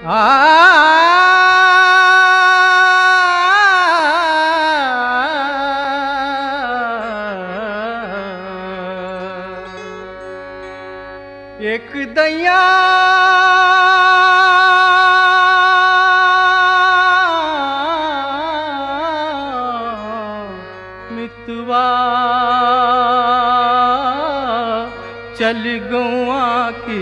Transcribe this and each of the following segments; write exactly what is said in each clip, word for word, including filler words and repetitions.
एक दैया मितवा चल गौआ की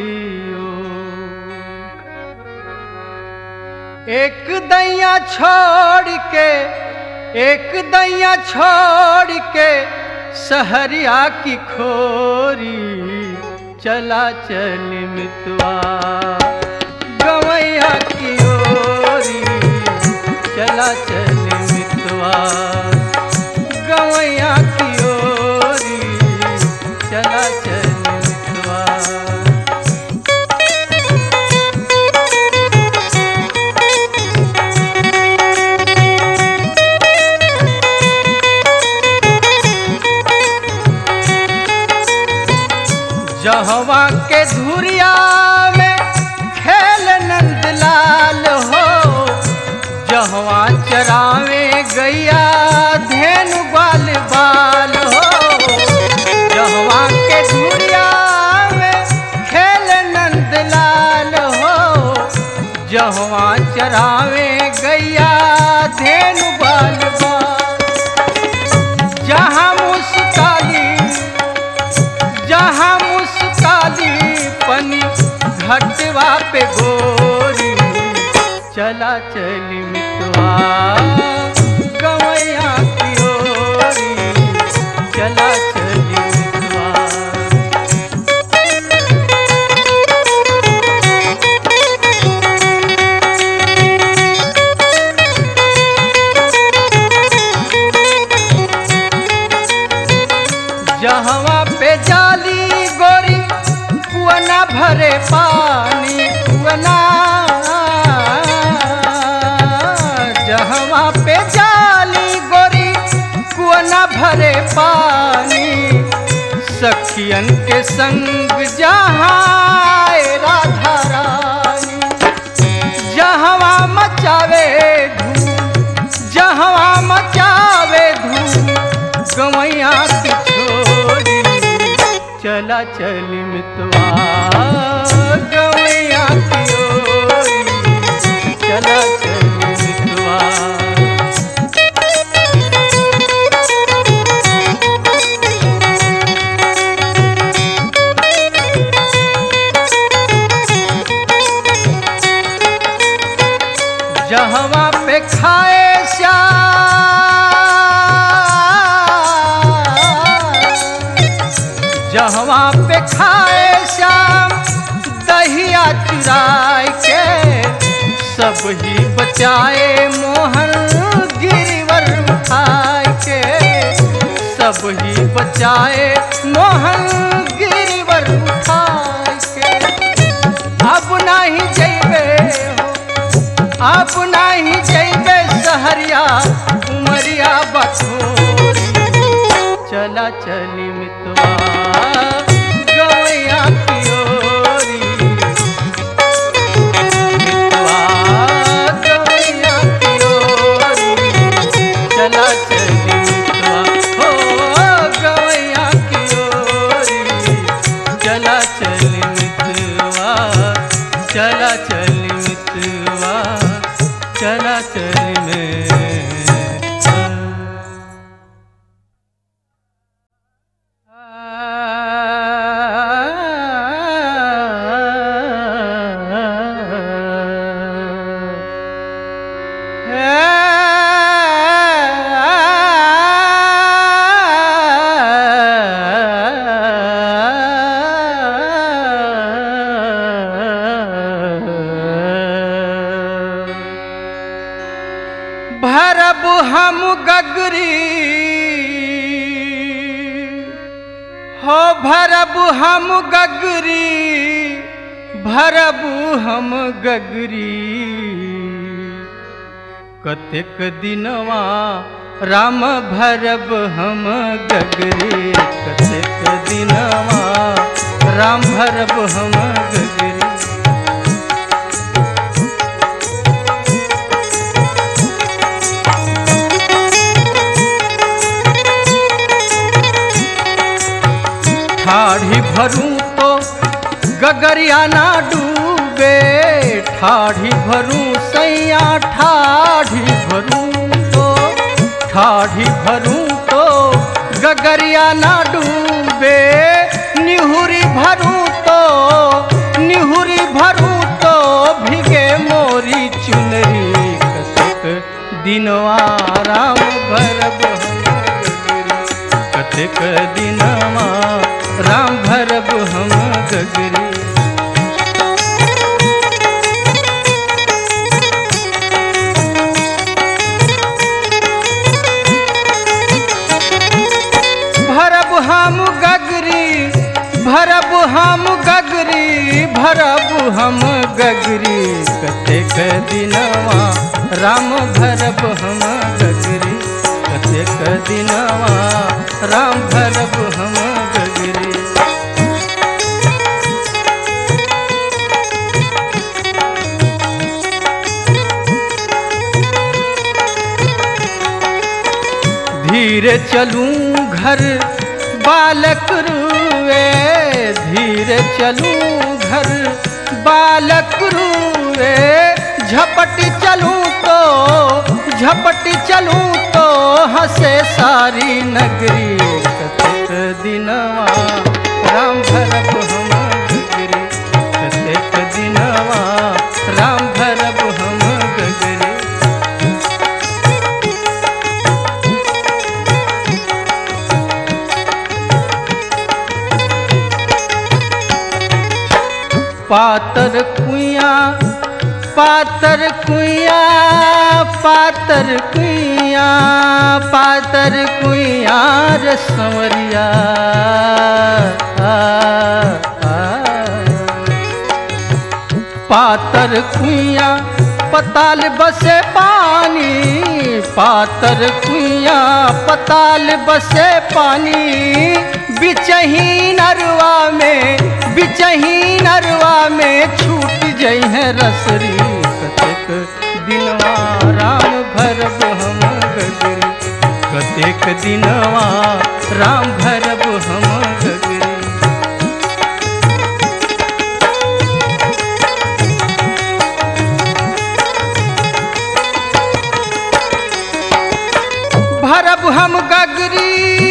एक दैया छोड़ के एक दैया छोड़ के सहरिया की खोरी चला चल मितवा गवैया की ओरी चला चल मितवा गवैया की ओरी चला चल मितवा। जहवा के धुरिया में खेल नंदलाल हो जहवा चरावे गैया धेनु बाल बाल हो जहवा के धुरिया में खेल नंदलाल हो जहवा चरावे गैया धेनु बाल बाल। जहाँ मुस्काली जहाँ मुस्काली पनी घटवा पे गोरी चला चली मितवा गवैया की ओरी चला चली मितवा। जहवा पे जाली गोरी कुआना भरे पानी कुआना जहवा पे जाली गोरी कुआना भरे पानी सखियन के संग जहाँ राधा रानी जहवा मचावे धूम जहवा मचावे धूम गवैया की छोरी चला चली मितवा गवैया की ओरी चला चली मितवा। जहवा पे खाए जहवा पे खाए श्याम दहिया चुराए के सब ही बचाए मोहन गिरिवर उठाए के सब ही बचाए मोहन गिरिवर उठाए के। अब नहीं जैबे हो अब नहीं जैबे सहरिया उमरिया बठोरी चला चली मितवा गवैया की ओरी मितवा गवैया की ओरी चला चली मितवा हो गवैया की ओरी चला चली मितवा चला चली मितवा चला चली मितवा। भरब हम गगरी हो भरब हम गगरी भरब हम गगरी कतेक दिनवा राम भरब हम गगरी कतेक दिनवा राम भरब हम गगरी। ठाढ़ी भरूं तो गगरिया ना डूबे, ठाढ़ी भरूं सैया ठाढ़ी भरूं तो, ठाढ़ी भरूं तो गगरिया ना डूबे, निहुरी भरूं तो, निहुरी भरूं तो भिगे मोरी चुनरी, कतेक दिनवा राम भरब हम गगरी, कतेक दिनवा राम भरब हम गगरी। भरब हम गगरी, भरब हम गगरी, भरब हम गगरी, कतेक दिनवा राम भरब हम गगरी, कतेक दिनवा राम भरब हम गगरी। धीरे चलूं घर बालक रुए, धीरे चलूं घर बालक रुए, झपटी चलूं तो, झपटी चलूं तो हंसे सारी नगरी, कतेक दिनवा राम भरब हम गगरी, कतेक दिनवा राम भरब हम गगरी। पातर कुइया, पातर कुइया, पातर कुइया, पातर कुइया रे संवरिया, पातर कुइया पताल बसे पानी, पातर कुइया पताल बसे पानी, बिचही नरवा में, बिचही नरवा में छूट जई है रसरी, कतेक दिनवा राम भरब हम गगरी, कतेक दिनवा राम भरब हम गगरी। भरब हम गगरी,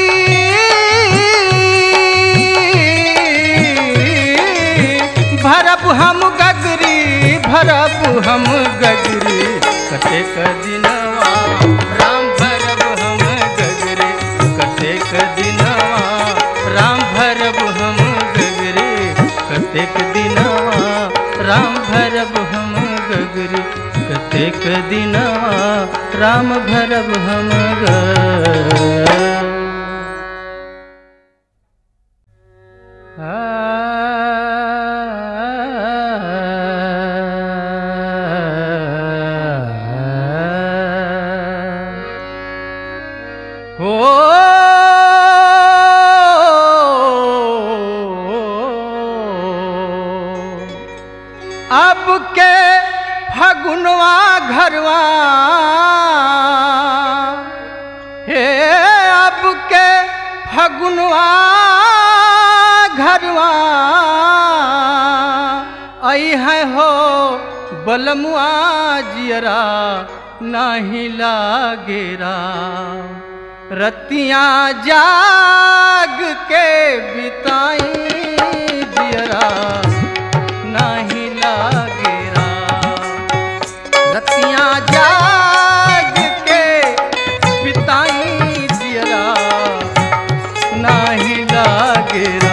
भरब हम गगरी, भरब हम गगरी, कतेक दिनवा राम भरब हम गगरी, कतेक दिनवा राम भरब हम गगरी, कतेक दिनवा राम भरब हम गगरी, कतेक दिनवा राम भरब हम गगरी। अब के फगुनवा घरवा, हे अब के फगुनवा घरवा, आई है हो बलमुआ जियरा नाही लागेरा, रतियाँ जाग के बिताई जियरा नाही लागेरा, रतियाँ जाग के बिताई जियरा नाही लागेरा।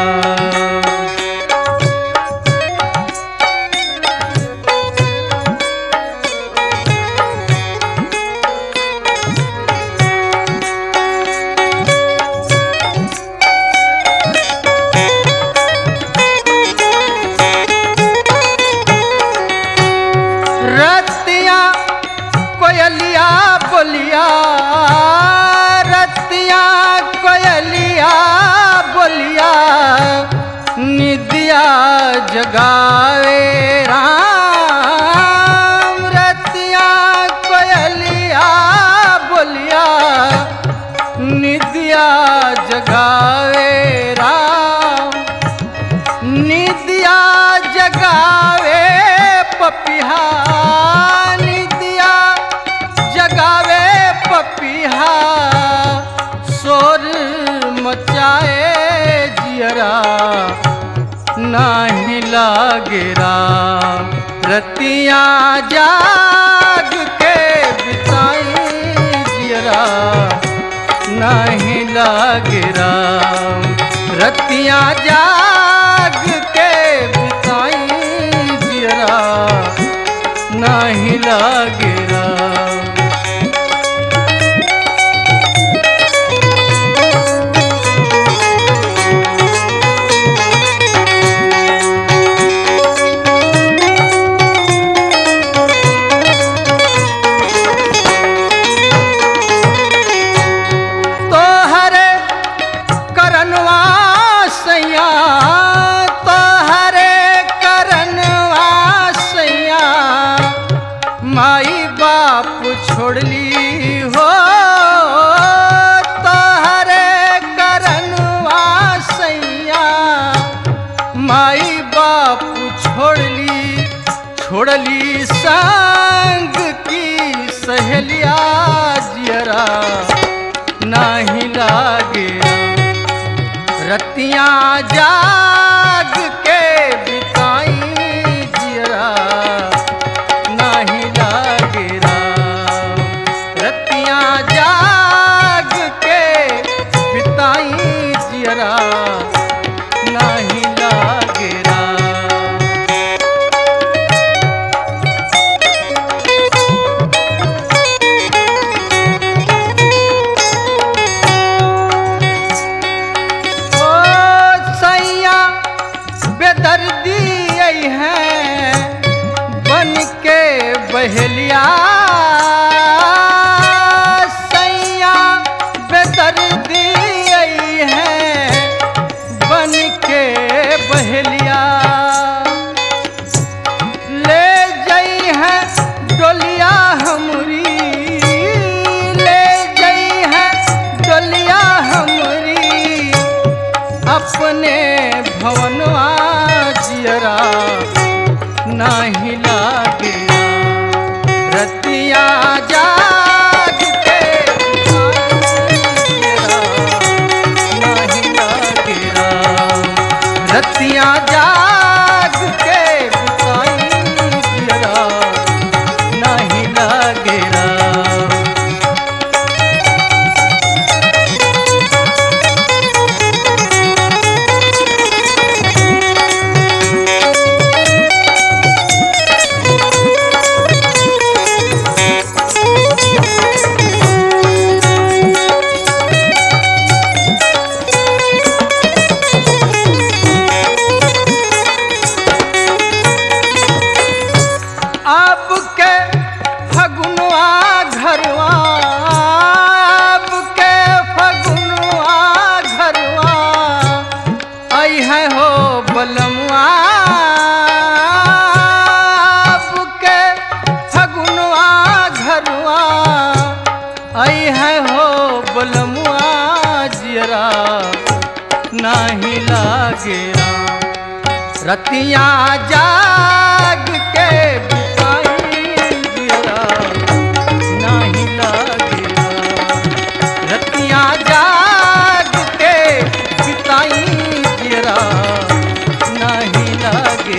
बोलिया रतिया कोयलिया बोलिया, लागे राम। रतियाँ जाग के बिताई जियरा नहीं लागे राम। रतियाँ जाग के बिताई जियरा नहीं लागे राम। छोड़ली हो तोहरे करनवा सैया, माई बाप छोड़ली छोड़ली संग की सहेलिया जियरा नहीं लागे। रतियाँ जाग के बिताई जियरा नहीं लागे। रतियाँ जाग के बिताई जियरा नहीं लागे ओ सैया बेदर्दी आई है बन के बहेलिया। अपने भवनवा जियरा नहीं लागे। रतियाँ जाग के जियरा नहीं लागे। रतियाँ जाग के बिताई जियरा नहीं लागे। आई है हो बलमुआ जियरा नहीं लागे। रतियाँ जाग के बिताई जियरा नहीं लागे। रतियाँ जाग के बिताई जियरा नहीं लागे।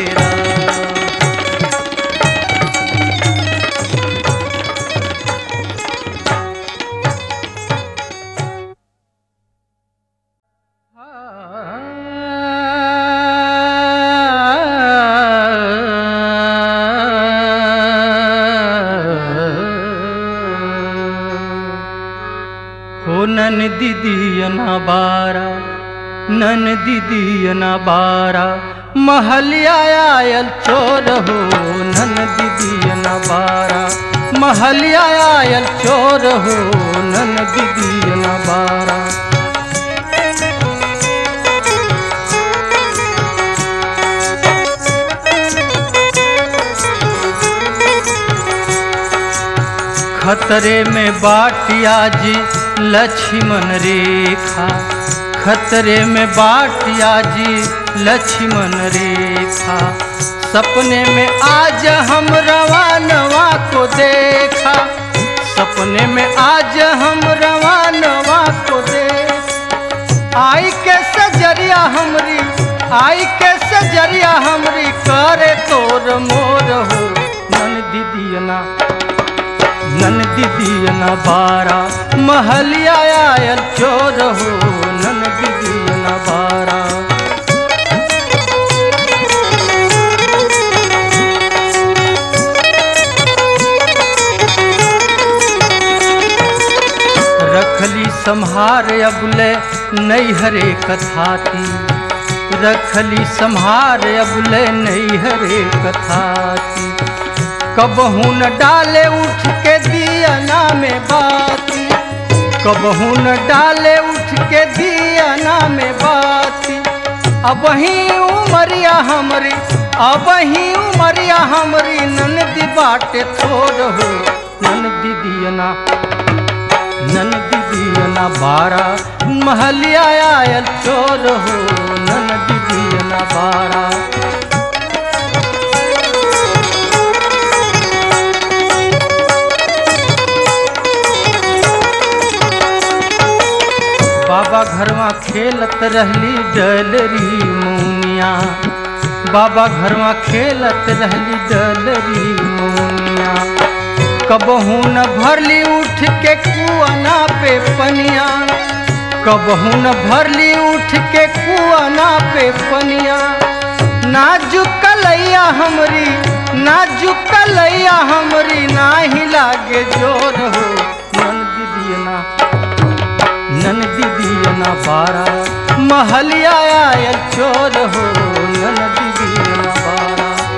हो नन दीदियना बारा नन दीदियना बारा महलिया आयल चोर हो। नन दीदियना बारा महलिया आयल चोर हो। नन दीदियना बारा खतरे में बाटिया जी लक्ष्मण रेखा। खतरे में बाटिया जी लक्ष्मण रेखा। सपने में आज हम रवानवा को देखा। सपने में आज हम रवानवा को देख। आई के सजरिया हमरी आई के सजरिया हमरी करे तोर मोर हो नन दीदियना नन दीदियना बारा महलिया आयल चोर हो नन दीदियना बारा। रखली संहार अबले नैहरे कथाती रखली संहार अबले नैहरे कथाती कबहू न डाले उठ के दियना में बाती कबहू न डाले उठ के दियना में बाती। अब ही उमरिया हमरी अब ही उमरिया हमरी ननदी बाटे छोड़ हो नन दीदियना नन दीदियना बारा महलिया आयल चोर हो नन दीदियना बारा। बाबा घरवा खेलत रहली डलरी मुनिया बाबा घरवा खेलत रहली डलरी मुनिया कबहू न भरली उठ के कुआना पे पनिया कबहू न भरली उठ के कुआना पे पनिया। नाजुक कलैया हमरी नाजुक कलैया हमरी नाही लागे जोर हो नन दीदियना नन दीदियना बारा महलिया आयल चोर हो नन दीदियना बारा।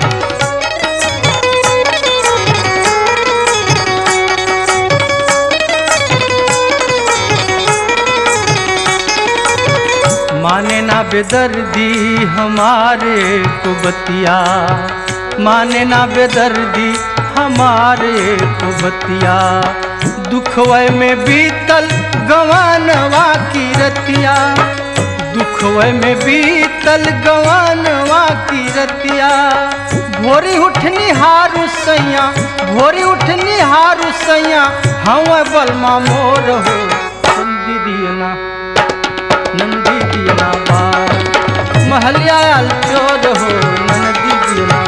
माने ना बेदर्दी हमारे को बतिया माने ना बेदर्दी हमारे को बतिया दुखवय में बीतल गवानवा की रतिया दुखवय में बीतल गवानवा की रतिया। भोरी उठनी हारू सैया भोरी उठनी हारू सैया हम बलमा मोर हो नंदी दियना नंदी दियना बार महलिया आयल चोर हो नंदी दियना।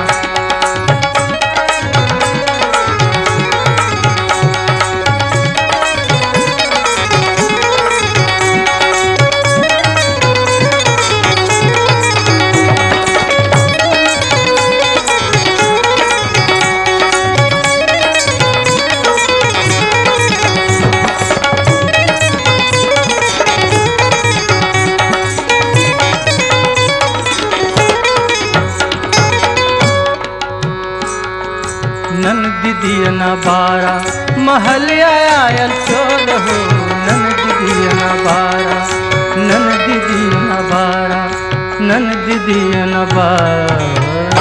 नन दीदियना बारा महलिया आयल चोर हो नन दीदियना बारा नन दीदियना बारा नन दीदियना बारा।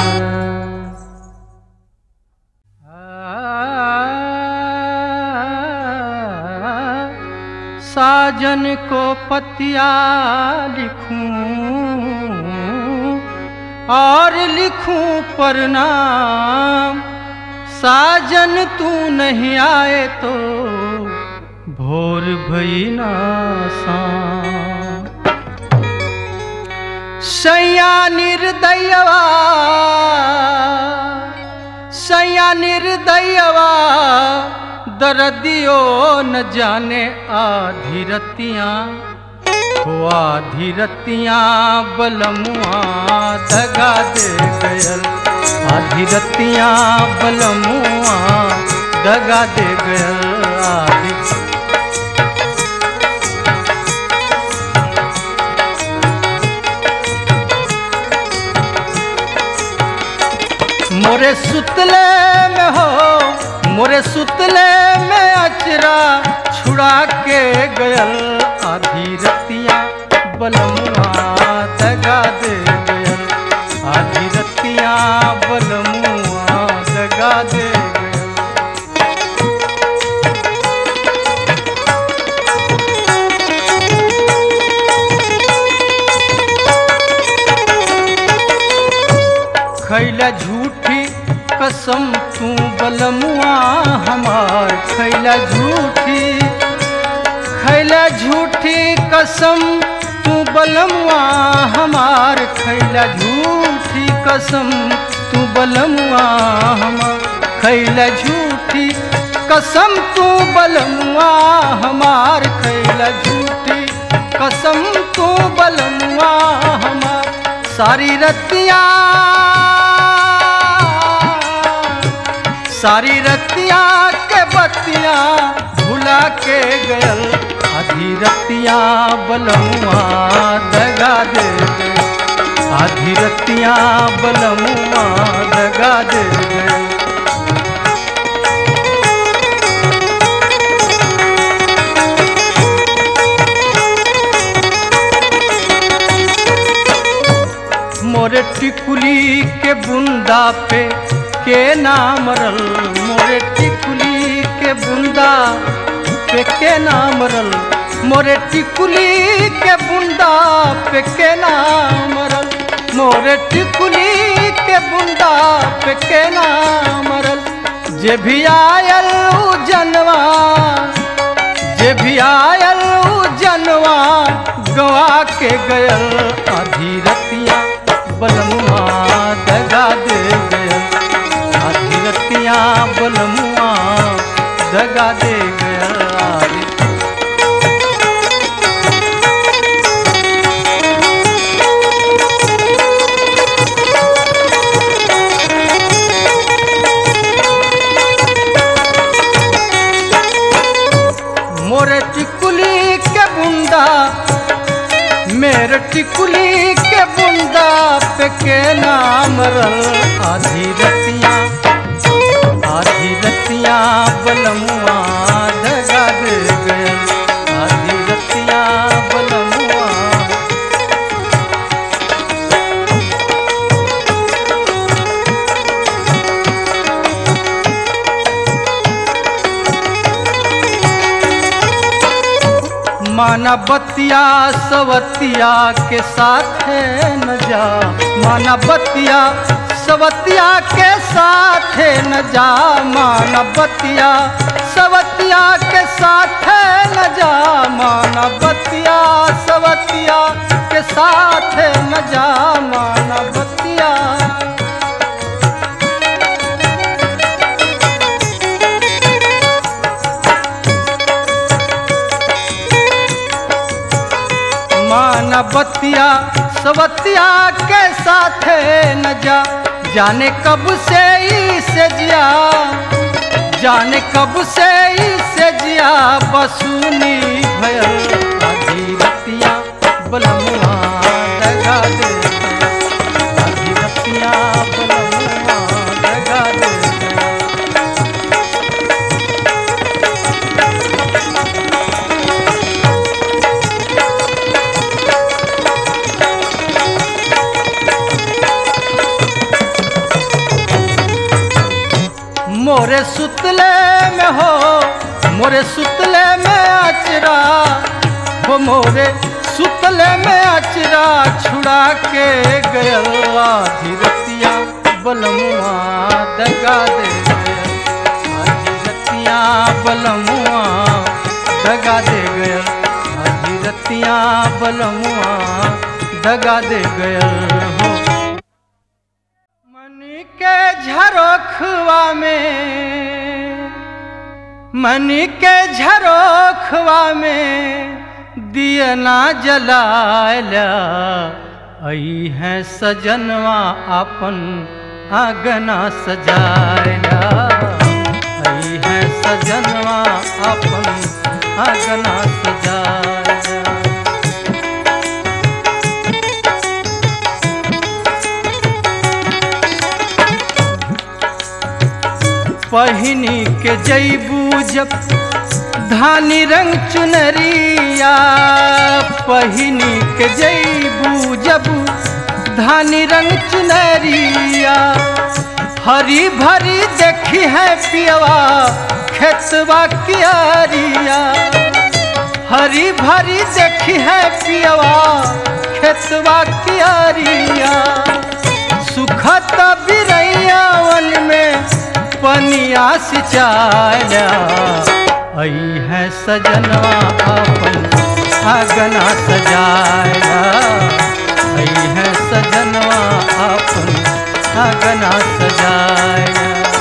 साजन को पतिया लिखूं और लिखूं प्रणाम साजन तू नहीं आए तो भोर भई ना शाम। सैया निर्दयवा सैया निर्दयवा दर्दियो न जाने आधी रतियाँ हो आधी रतियाँ बलमुआ दगा दे गयल आधी रतियाँ बलमुआ दगा दे गयल आधी। मोरे सुतले में हो मोरे सुतले में अचरा छुड़ा के गयल आधी रतियाँ बलमुआ दगा दे गयल आधी रतियाँ बलमुआ दगा दे गयल। खैला झूठी कसम तू बलमुआ हमार खैला झूठी खैला झूठी कसम तू बलमुआ हमार खैला झूठी कसम तू बलमुआ हमार, खैला झूठी कसम तू बलमुआ हमार, खैला झूठी कसम तू बलमुआ हमार। सारी रतिया सारी रतिया के बतिया भुला के गयल, आधी रतिया बलमुआ दगा दे गए, आधी रतिया बलमुआ दगा दे गए। मोरे टिकुली के बुंदा पे के नाम रल, मोरे टिकुली के बुंदा पे के नाम रल, मोरे टिकुली के बुंदा पे के नाम रल, मोरे टिकुली के बुंदा पे के नाम रल। जे भी आयल उ जनवा, जे भी आयल उ जनवा गवा के गयल, आधी रतिया बलमुआ दगा दे गयल, आधी रतिया बलमुआ दगा दे गयल। मोरे टिकुली के बुंदा, मेरे टिकुली के बुंदा पे के नाम रल, आधी रतिया आधी रतिया बलमुआ दगा दे गयल, आधी रतिया बलमुआ। माना बतिया सवतिया के साथ न जा, माना बतिया सवतिया के साथ न जा, माना बतिया सवतिया के साथ न जा, माना बतिया सवतिया के साथ न जा, माना बतिया। माना बतिया सवतिया के साथ न जा, जाने कब से इसे जिया, जाने कब से इसे जिया बसुनी भयल, आधी रतिया बलमुआ दगा दे गयल, आधी रतिया बलमुआ दगा दे गयल। मोरे सुतले में हो, मोरे सुतले में अचरा हो, मोरे सुतले में अचरा छुड़ा के गयल, आधी रतिया बलमुआ दगा दे गयल, आधी रतिया बलमुआ दगा दे गयल, आधी रतिया बलमुआ दगा दे गयल हो। मन के झरोखवा में, मन के झरोखवा में दिया ना जलाला, आई है सजनवा अपन आंगना सजाला, आई है सजनवा अपन आंगना सजाला। पहिनी के जैबू जब धानी रंग चुनरिया, पहिनी के जैबू जब धानी रंग चुनरिया, हरी भरी देखी है पियवा खेतवा कियारिया, हरी भरी देखी है पियवा खेतवा कियारिया। सुखत बिरैया वन में पनिया सिंचाया, आई है सजनवा अपन आंगना सजाया, आई है सज आंगना सजाया।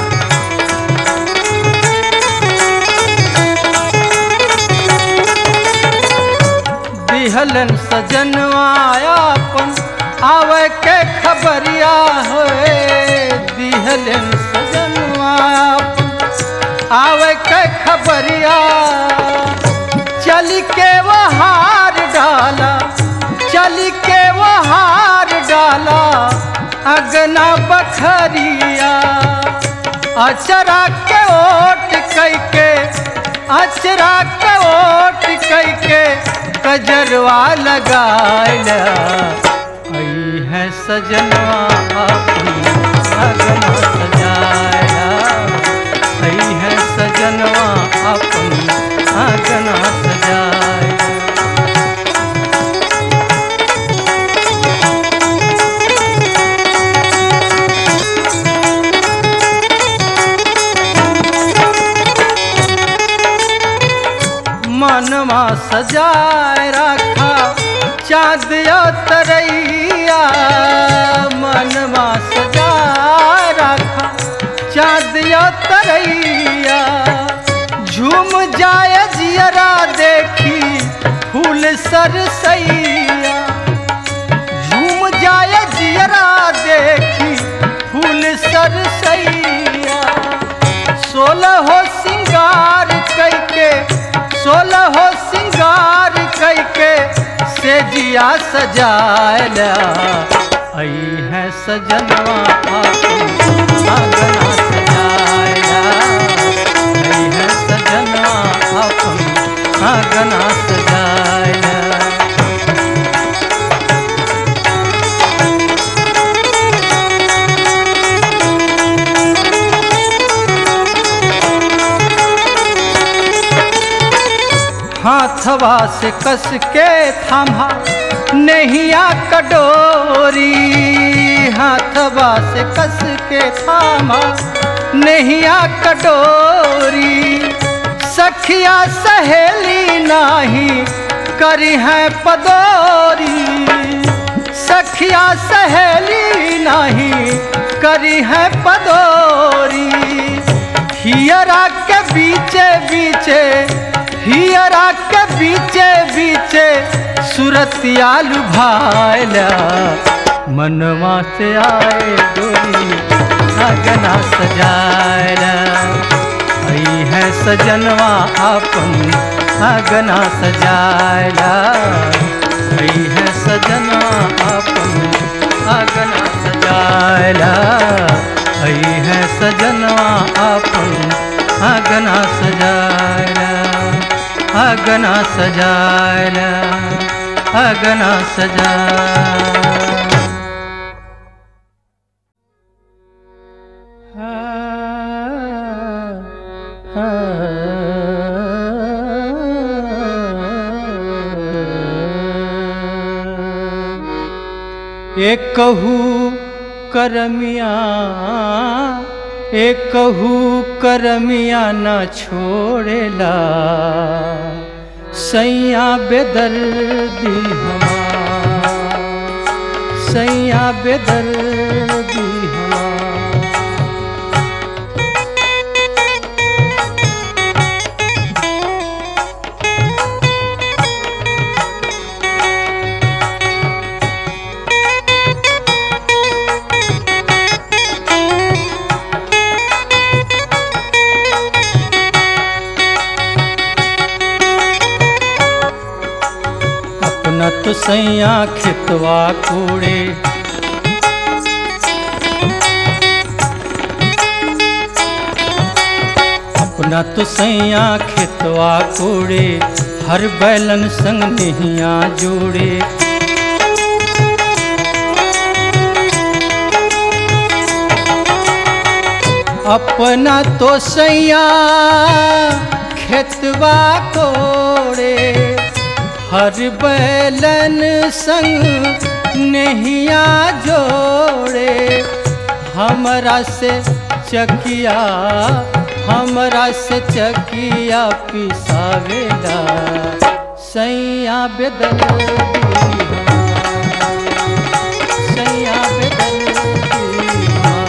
दिहलन सजनवा अपन आवे के खबरिया होए, दिहलन सजनवा आवे के खबरिया, चल के वो हार डाला, चल के वो हार डाला अगना बखरिया। अचरा के ओट कई के, अचरा के ओट कई के कजरवा लगाया। आई है सजनवा अपनी अगना सजाया, आई है सजनवा अपनी अगना सजाया। मनवा सजाए रखा चाँद तरैया, मनवा सजाए रखा चाँद तरैया। झूम जाए जियरा देखी फूल सरसैया, झूम जाए जियरा देखी फूल सरसैया। सोलह हो सिंगार कई के, सोलह हो सिंगार कई के से जिया सजाया। आई है सजनवा अपनी आंगना सजाया, आई है सजनवा अपनी आंगना सजाया। हाथवा से कस के थामा नैया कटोरी, हाथवा से कस के थामा नैया कटोरी। सखिया सहेली नाही करी है पदोरी, सखिया सहेली नाही करी है पदोरी। हियरा के बीचे बीचे, हियरा के बीचे बीचे सुरतिया लुभायला। मनवा से आए डोरी अगना सजाया। आई है सजनवा अपन अगना सजाया, आई है सजनवा अपन अगना सजाया, आई है सजनवा अपन अगना सजाया, अगना सजाया, अगना सजाया। एक कहू करमिया, एक कहू करमिया न छोड़ेला, सैया बेदर्दी हमार, सैया बेदर्दी हमार। तो सैया खेतवा कूड़े, अपना तो सैया खेतवा कूड़े, हर बैलन संग नहिया जोड़े। अपना तो सैया खेतवा कोड़े, हर बैलन संग नहिया जोड़े। हमरा से चकिया, हमरा से चकिया पिसावेला, सैया बेदर्दी, सैया बेदर्दी।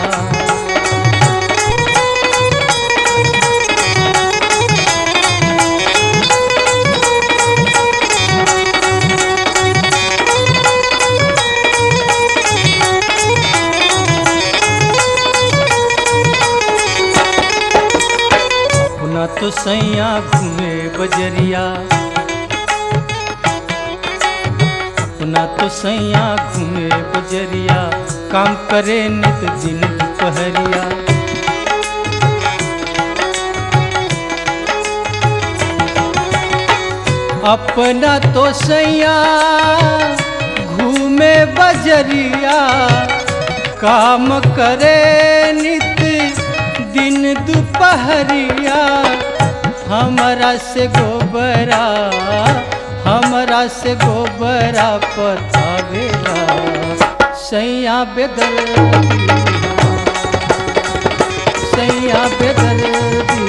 तो सैया घूमे बजरिया, अपना तो सैया घूमे बजरिया, काम करे नित दिन दुपहरिया। अपना तो सैया घूमे बजरिया, काम करे नित दिन दुपहरिया। हमरा से गोबरा हमरा से गोबरा पतावेला, सैया बेदर्दी सैया बेदर्दी।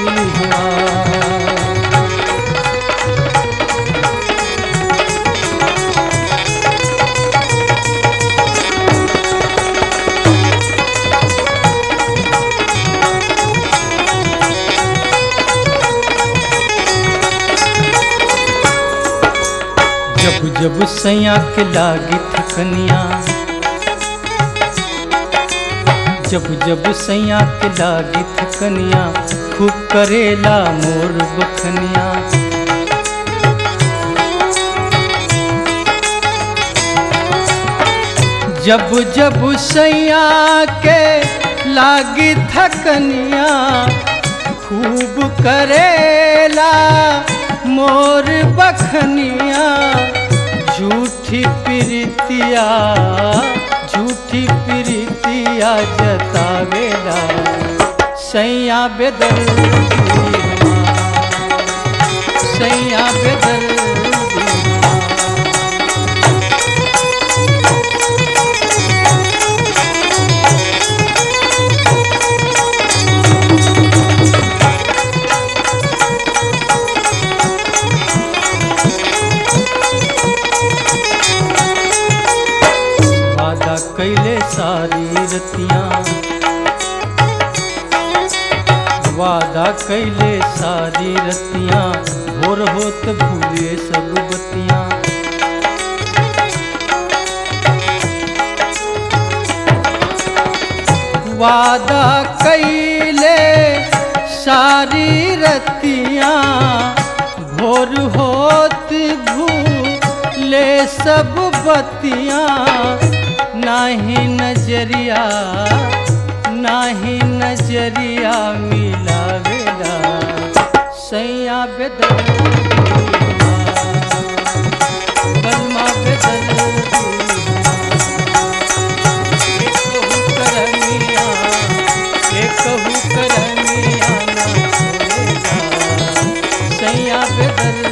जब जब सैया के लागी थकनिया, जब जब सैया के लागी थकनिया, खूब करेला मोर बखनिया। जब जब सैया के लागी थकनिया, खूब करेला मोर बखनिया। झूठी प्रीतिया झूठी प्रीतिया जतावेला, सैया बेदर्दी सैया बेदर्दी। कैले सारी रतियां, वादा कैले सारी रतियां, भोर होत भूले सब बतियां। वादा कैले सारी रतियां, भोर होत भूले सब बतियां। नाही नजरिया नाही नजरिया मिलावेला, सैया बेदर्दी बलमा बेदर्दी। एकहु करनिया एकहु करनिया ना छोड़ेला, सैया बेदर्दी।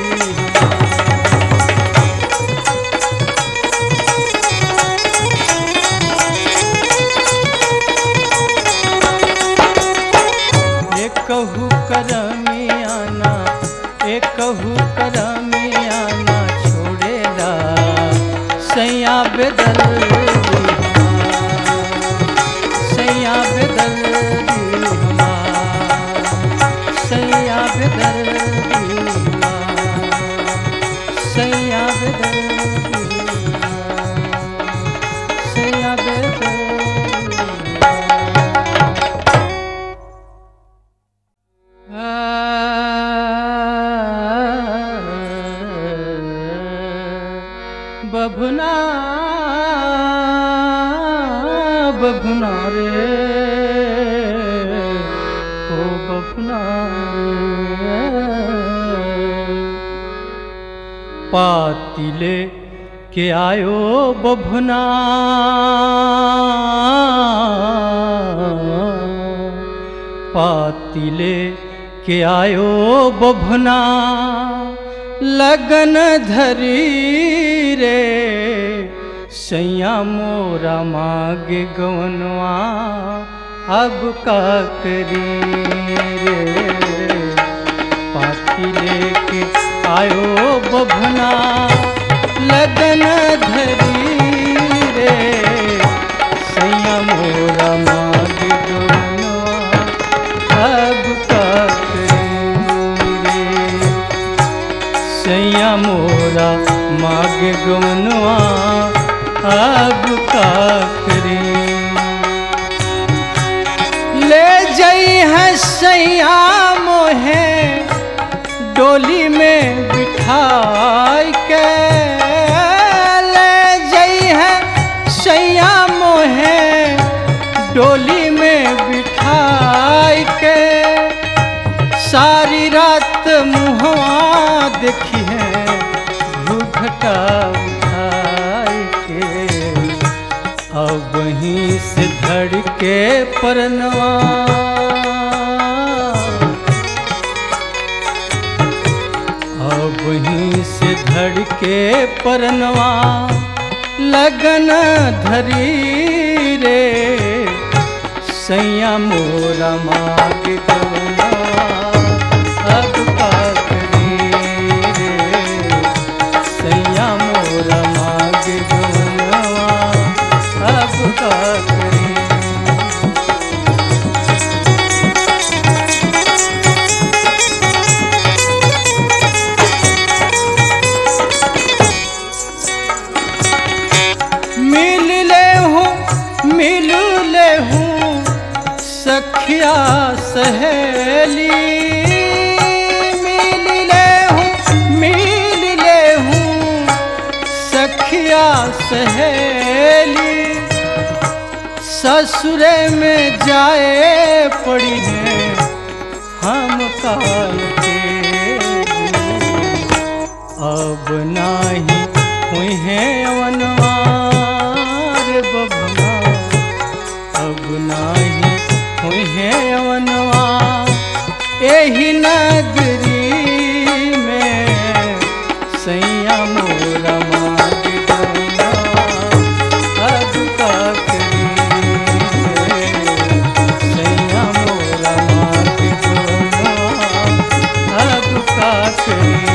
एकहु करमियाना एकहु करमियाना छोड़ेला, सैया बेदर्दी सैया बेदर्दी सैया बेदर्दी सैया बेदर्दी सैया बेदर्दी। बभुना बभुना रे ओ बभुना रे, पातिले के आयो बभुना, पातिले के आयो बभुना। लगन धरी रे सैया मोरा मागे गवनवा, अब का करी रे। पाती लेके आयो बभना, लगन धरी रे सैया मोरा मागे गवनवा, अब का सैया मोरा मागे गवनवा, अब का करे। ले जई है सैया मोहे डोली में बिठाई के सारी रात मुहवा देखी है घूंघटा उठाई के। अब वहीं से धड़ के परनवा अब वहीं से धड़ के परनवा लगन धरी रे सैया मोरा माग गवनवा अब का करी रे सैया मोरा माग गवनवा अब का करी। मिल ले हूँ मिल ले हूँ सखिया सहेली मिल ले हूँ मिल ले हूँ सखिया सहेली ससुरे में जाए पड़ी है हम काल के। अब नाही हुई है अवनवा बभना अब नाही हुई है अवनवा एही नगरी में सैया मोरा माग गवनवा अब का करी रे सैया मोरा माग गवनवा अब का करी।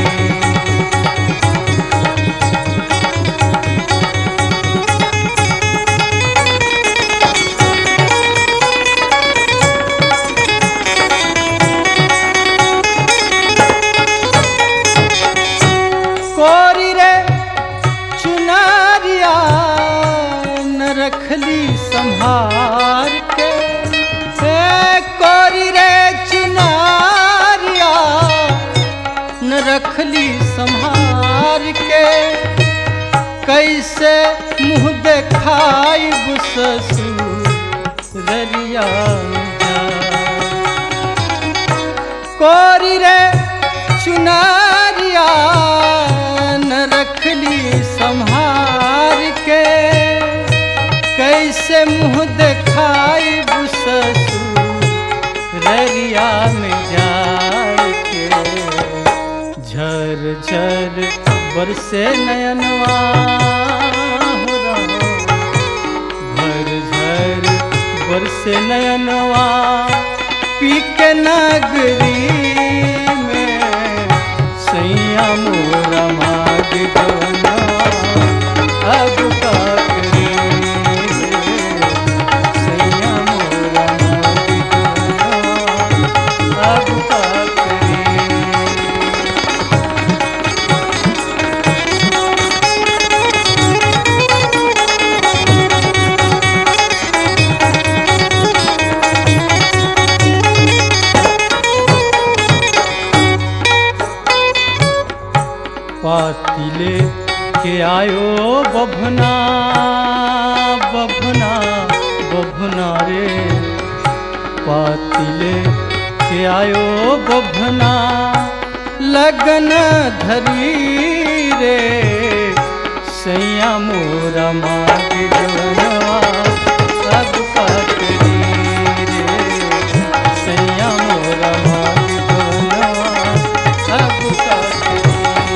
कोरी रे चुनरिया न रखली संभार के हे कोरी रे चुनरिया न रखली संभार के कैसे मुँह देखाई ससुररिया कोरी रे चुनरिया रखली संहार के कैसे मुँह दिखाई ससुररिया में जाए के। झर झर बरसे नयनवा हो रहा झर झर बरसे नयनवा पी के नगरी में सैया मोरा माग गवनवा अब का करी रे सैया मोरा माग गवनवा अब का करी। पातिले के आयो बभना बभना बभना रे पातिले के आयो बभना लगन धरी रे सैया मोरा माग गवनवा अब का करी रे सैया मोरा माग गवनवा अब का करी।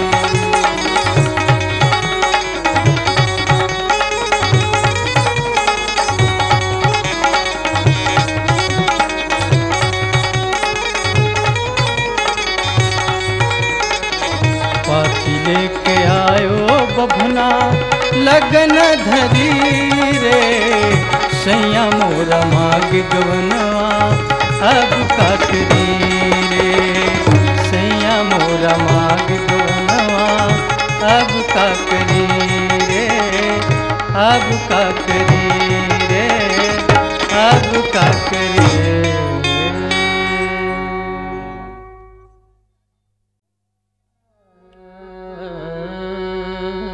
लेके आयो बभना लगन धरी रे सैया मोरा माग गवनवा अब का करी रे सैया मोरा माग गवनवा अब का करी रे अब का करी रे अब का करी रे।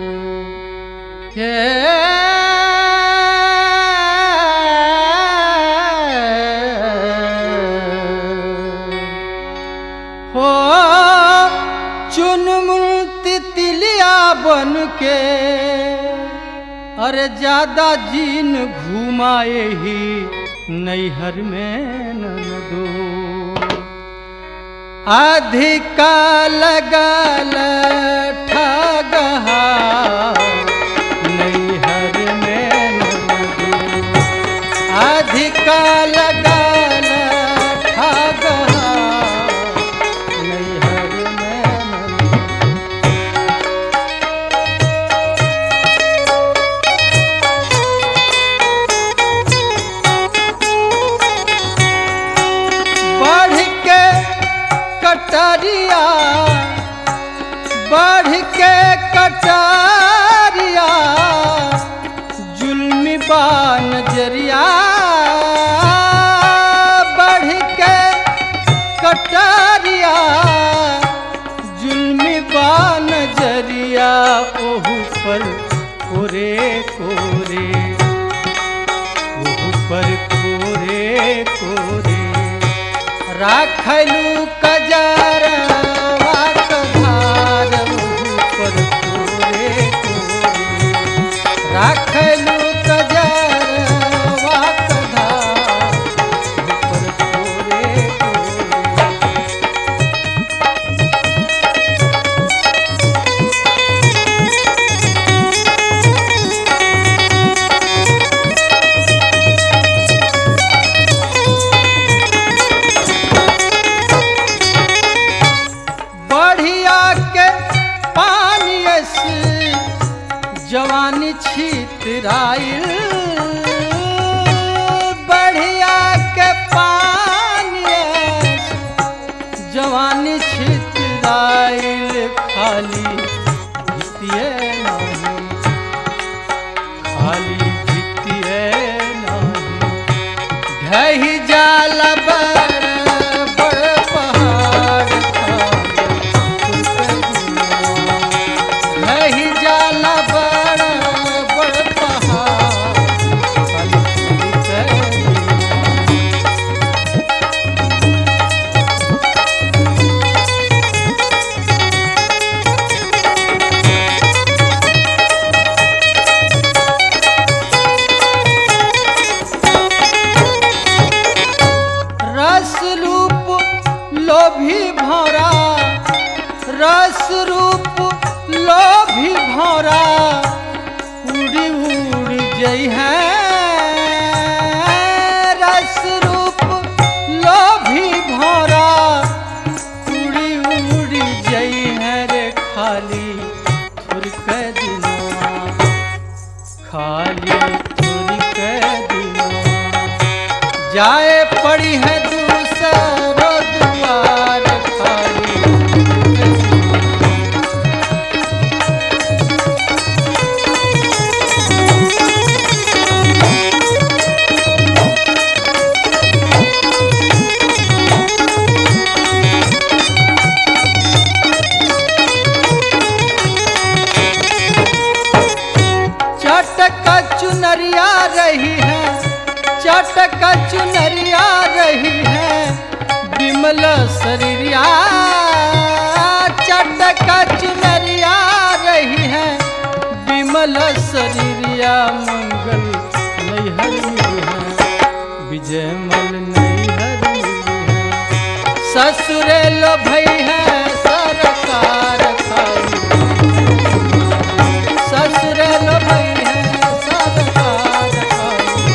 Yeah अरे ज्यादा जीन घुमाए ही नैहर में ननदो अधिका लगल ठगहा नैहर में ननदो अधिका लगल ठगहा नैहर में ननदो। बढ़ के कटरिया बढ़ के कटरिया जुल्मी बा नजरिया बढ़ के कटरिया जुल्मी बा नजरिया ओहू पर कोरे कोरे ओहू पर कोरे कोरे राखलू कजरवा कधार ऊपर कोरे कोरे राखलू कजरवा कधार ऊपर कोरे कोरे। बढ़िया के पानी से जवानी छितराइल बढ़िया के पानी से जवानी छितराइल खाली जीतिए नहीं खाली जीतिए नहीं ढही जाल बड़ बड़ पहाड़ नहीं जाला बड़ बड़ पहाड़ खाली जीतिए रस रूप लोभी भौरा रस रूप लोभी भौरा उड़ी उड़ी जई है रस रूप लोभी भौरा उड़ी उड़ी जई है रे खाली थुरक दिनवा खाली थुरक दिनवा जाए पड़ी है दूसरो दुआर खाली चटका चुनरिया रही है चटका चुनरिया रही है विमल शरीरिया चटका चुनरिया रही है विमल शरीरिया मंगल नैहर मिली है विजयमल नैहर मिली है ससुरे लो भई है सरकार खाली ससुरे लो भई है सरकार खाली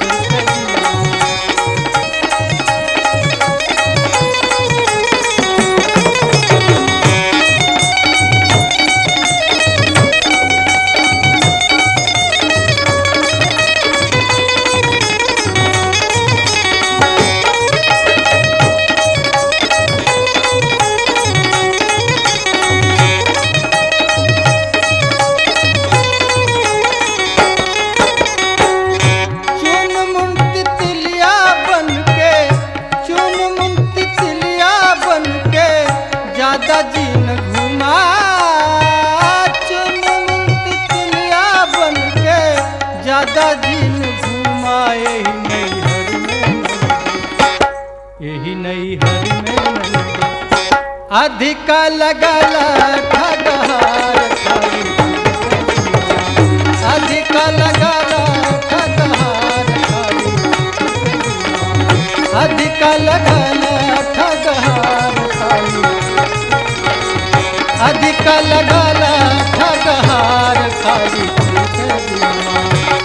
ज्यादा जीन घुमा चुन तितलिया बन के ज्यादा जीन घुमा यही नैहर में यही नैहर में अधिका लगल ठगहार अधिका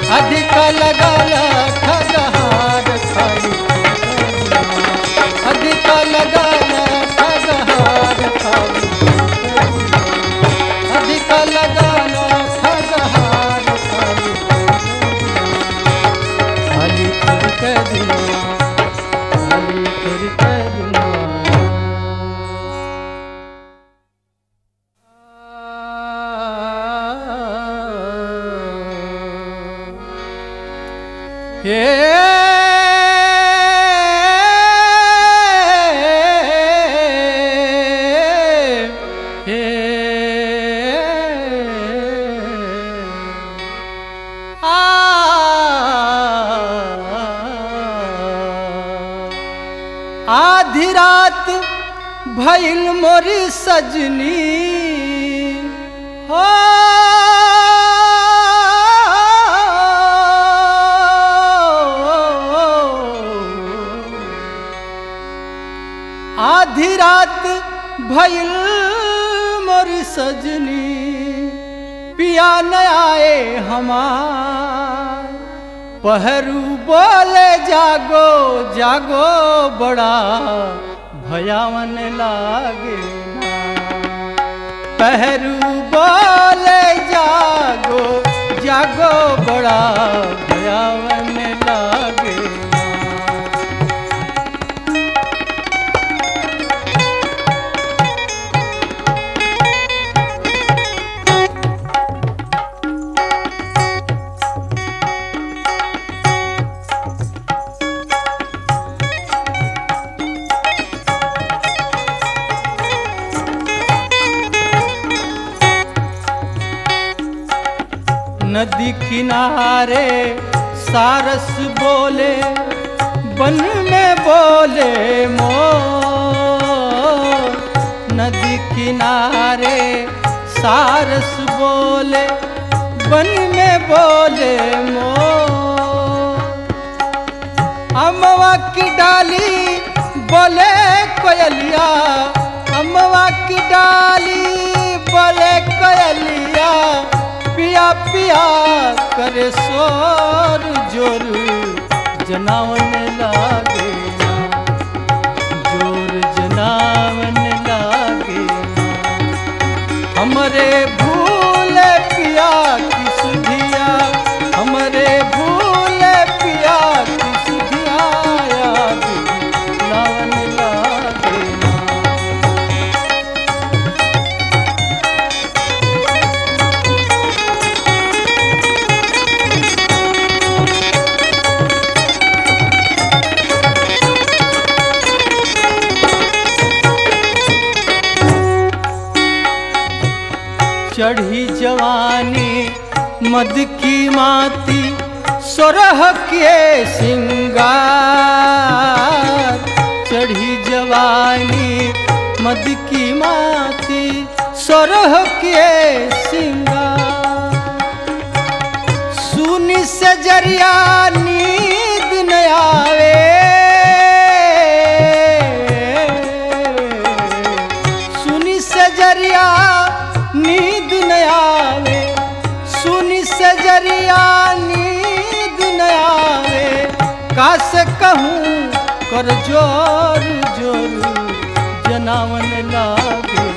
अधिक लगाला ठगहार खाली अधिक लगाला ठगहार खाली अधिक लगाला ठगहार खाली खाली करके दुनिया खाली करके आधी रात भइल मोरी सजनी हो आधी रात भइल मोरी सजनी पिया न आए हमार पहरू बोले जागो जागो बड़ा भयावन लागे पहरू बोले जागो जागो बड़ा भयावन लागे नदी किनारे सारस बोले बन में बोले मोर नदी किनारे सारस बोले बन में बोले मोर अमवा की डाली बोले कोयलिया अमवा की डाली बोले कोयलिया पिया पिया करे सोर जोर जनावन लागे जोर जनावन लागे हमरे भूले पिया की सुधिया हमरे भूले पिया की सुधिया याद नावन लागे चढ़ी जवानी मद की माती सोरह के सिंगार चढ़ी जवानी मद की माती सोरह के सिंगार सुनी से जरिया नींद न आवे सुनी से जरिया नींद न आवे सुनी से जरिया नींद न आवे कास कहूँ कर जोर जोर जनावन लागे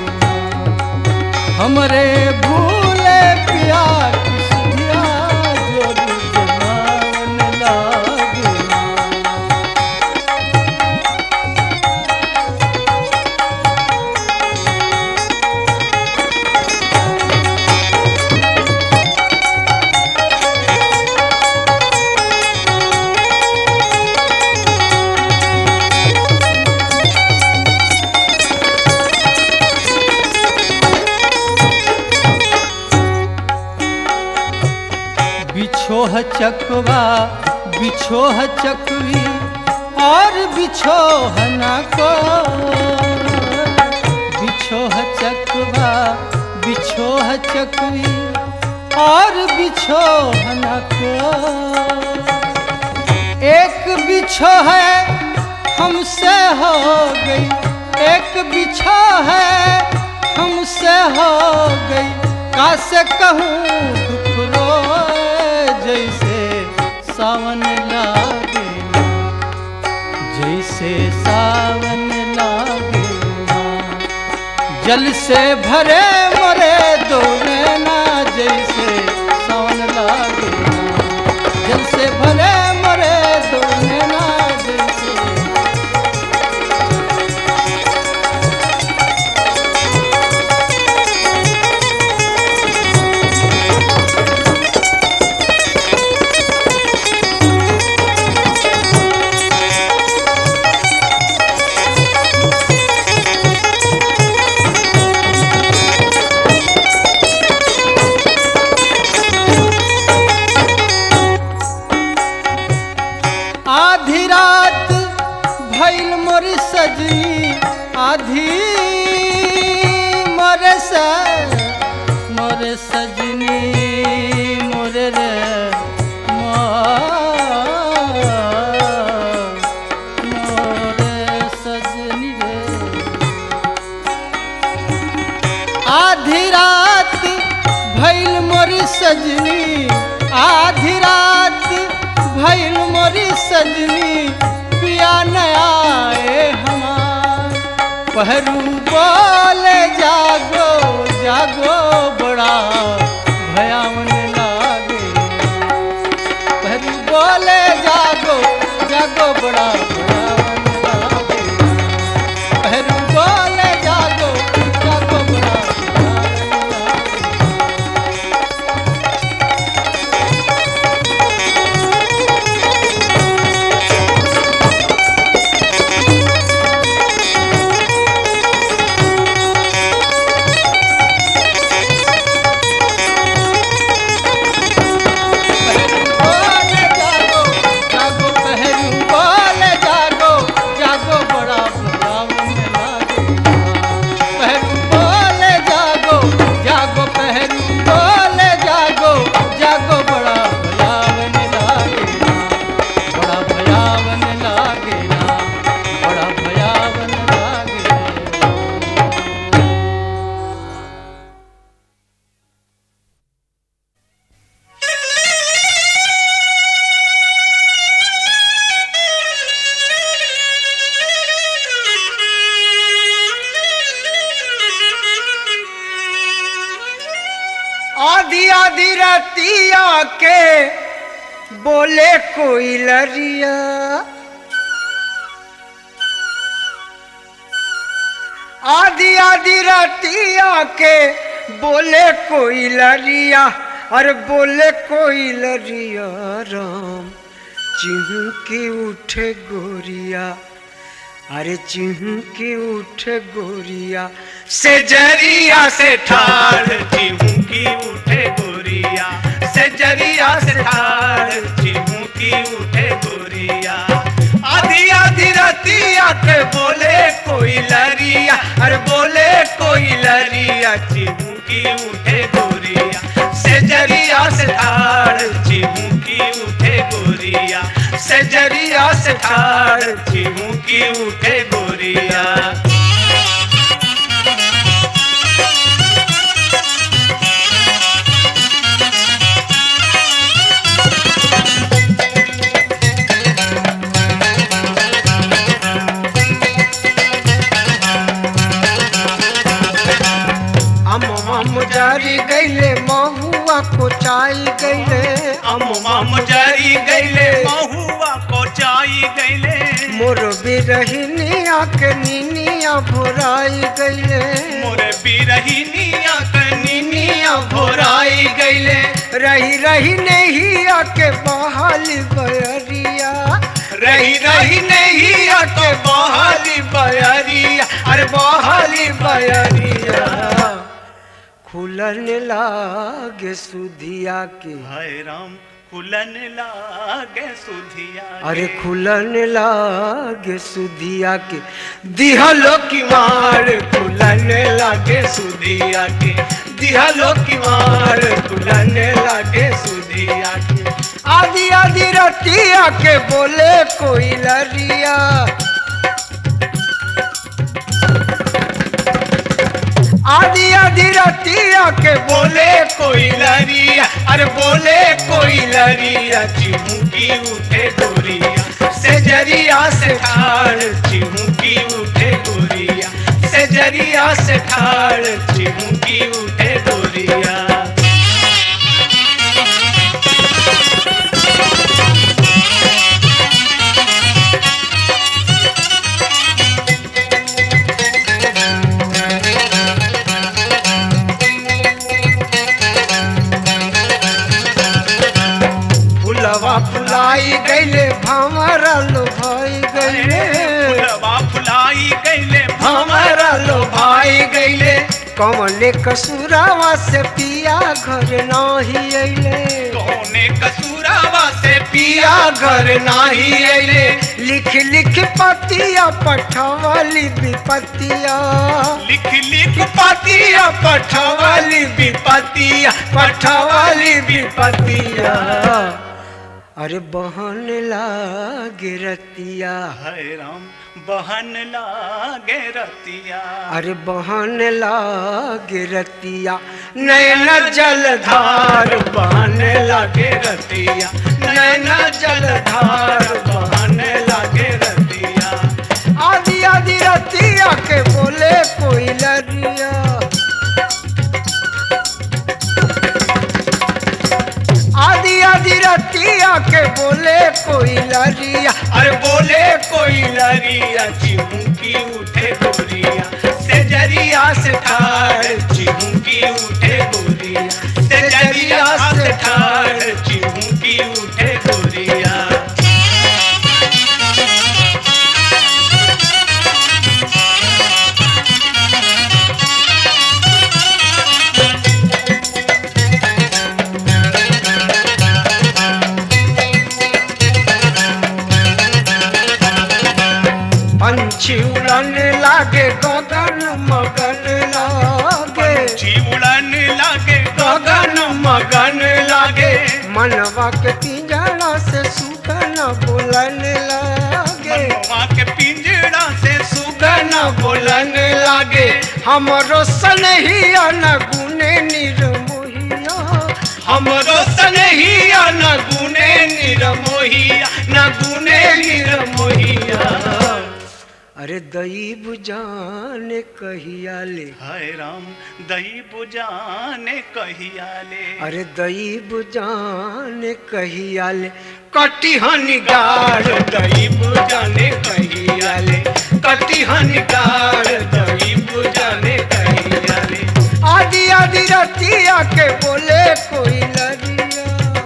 हमरे भूले पिया की सुधिया जोर जनावन लागे बिछोह चकवा बिछोह चकवी और बिछोह न को बिछोह चकवा बिछोह चकवी और बिछोह न को एक बिछो है हमसे हो गई एक बिछो है हमसे हो गई कासे कहूँ दुख रोए जैसे सावन लागे जैसे सावन लागे जल से भरे मोरे दो नैना जैसे सावन लागे जल से भरे मोरे दो नैना जैसे। आधी रात भइल मोर सजनी आधी मोर स मोर सजनी मोर रे मोर सजनी रे। आधी रात भइल मोर सजनी आधी रात भइल मोरी सजनी पिया नया हमार पहरू बोले जागो जागो बड़ा भयावन लागे पहरू बोले जागो जागो बड़ा भयावन लागे पहरू बोले जागो जागो बड़ा भयावन लागे। आधी आधी रातिया के बोले कोई लरिया आधी आधी रातिया के बोले कोई लरिया अरे बोले कोई लरिया राम चिंकी उठे गोरिया अरे चिंकी उठे गोरिया से जरिया से ठाड़ चिंकी उठे गोरिया से जरिया से ठाड़ चिंकी उठे गोरिया। आधी आधी रातिया के बोले कोई लरिया अरे बोले कोई लरिया चिंकी उठे गोरिया से जरिया से ठाड़ चिंकी उठे गोरिया से जरिया से ठाड़ चिंकी उठे गोरिया। जारी गईले महुआ को चाई गईले अम्मा मजारी गईले महुआ को चाई गईले मोर बिरहिनिया के नीनिया भोराई गईले मोर बिरहिनिया के नीनिया भोराई गईले रही रही नहीं आके बहाली बयरिया रही रही नहीं आके बहाली बयरिया अरे बहाली बयरिया खुलन लागे सुधिया के हाय राम खुलन लागे सुधिया अरे खुलन लागे सुधिया के दिहलो की मार खुलन लागे सुधिया के दिहलो की मार खुलन लागे सुधिया के। आधी आधी रतिया के बोले कोई लरिया आधी आधी रतिया के बोले कोई लरिया, अरे बोले कोई लरिया, चिमुकी उठे गोरिया से जरिया से ठाड़, चिमुकी उठे गोरिया से जरिया से ठाड़, चिमुकी उठे गोरिया। फुलवा फुलाई गईले भंवरा लो भाई गईले, फुलवा फुलाई गईले भंवरा लो भाई गईले, कौने कसूरावा से पिया घर नाही अइले, कौने कसूरावा से पिया घर नाही अइले, लिख लिख पतिया पठवाली विपतिया, लिख लिख पतिया पठवाली विपतिया, पठवाली विपतिया, अरे बहन लागे रतिया, हाय राम बहन लागे रतिया, अरे बहन लागे रतिया, नैना जलधार बहन लागे रतिया, नैना जलधार बहन लागे रतिया। आधी आधी रतिया के बोले कोई लरिया, आधी आधी रतिया के बोले कोई लरिया, अरे बोले कोई लरिया, चिमुकी उठे गोरिया से जरिया से ठाड़, चिमुकी उठे गोरिया से जरिया से ठाड़, चिमुकी उठे गोरिया। पंछी उड़न लागे गगन मगन लागे, पंछी उड़न लागे गगन मगन लागे, मनवा के पिंजरा से सुगन बोलन लागे, मनवा के पिंजरा से सुगन बोलन लागे, हमरो सनहिया न गुने निर्मोहिया, हमरो सनहिया न गुने निर्मोहिया, न गुने निर्मोहिया, अरे दई बुझाने कहिया ले, हाय राम दही बुझाने कहिया ले, अरे दई बुझाने कहिया ले, कटिहन गाड़ दई बुझाने कहिया ले, कटिहन गाड़ दई बुझाने कहिया ले। आधी आधी रतिया के बोले कोई लरिया,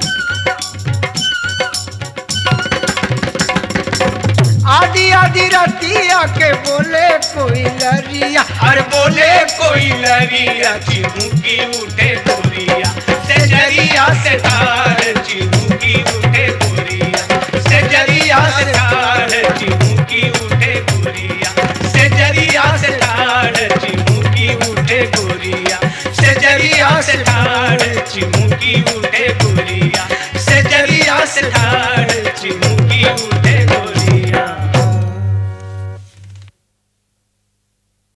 आधी आधी रतिया के बोले कोई लरिया, अरे बोले कोई लरिया, चिमुकी उठे गोरिया से जरिया से ठाड़, चिमुकी